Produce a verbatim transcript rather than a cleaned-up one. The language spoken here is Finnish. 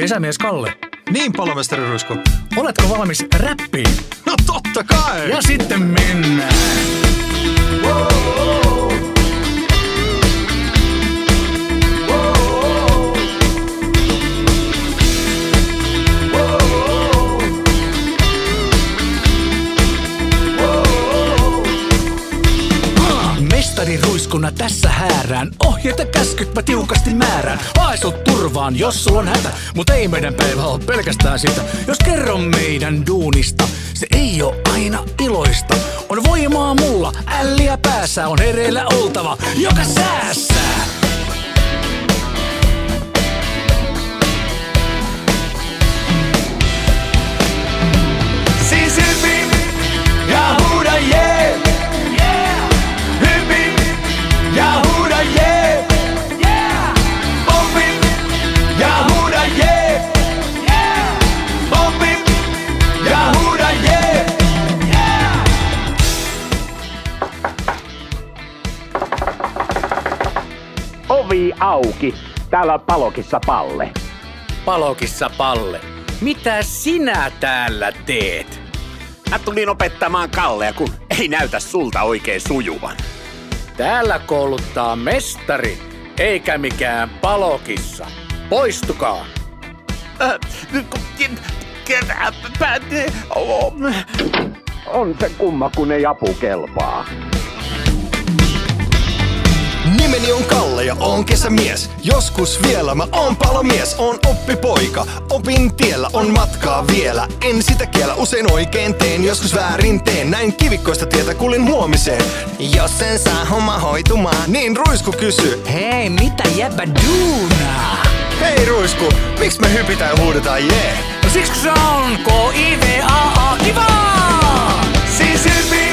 Kesämies Kalle. Niin, palomestari Ruisku. Oletko valmis räppiin? No totta kai! Ja sitten mennään. Mestari Ruiskuna tässä häärään. Ohjeita käskyt mä tiukasti määrään. Hae sut turvaan, jos sulla on hätä. Mut ei meidän päivä oo pelkästään sitä. Jos kerron meidän duunista, se ei oo aina iloista. On voimaa mulla, älliä päässä. On hereillä oltava joka säässä. Siis hypi ja huuda jee. Hypi ja huuda jee. Pompi ja huuda jee. Pompi ja huuda jee. Ovi auki. Täällä on Palokissa Palle. Palokissa Palle, mitä sinä täällä teet? Mä tulin opettamaan Kallea, kun ei näytä sulta oikein sujuvan. Täällä kouluttaa mestari, eikä mikään Palokissa. Poistukaa. On se kumma, kun ei apu kelpaa. Nimeni on Kalle ja oon kesämies. Joskus vielä mä oon palomies. Oon oppipoika, opin tiellä, on matkaa vielä. En sitä kiellä, usein oikein teen, joskus väärin teen. Näin kivikkoista tietä kuulin huomiseen. Jos sen saa homma hoitumaan, niin Ruisku kysyy. Hei, mitä jäbä duunaa? Hei Ruisku, miksi me hypitään ja huudetaan jee? No siksi kun se on K I V A A kivaa! Siis hypi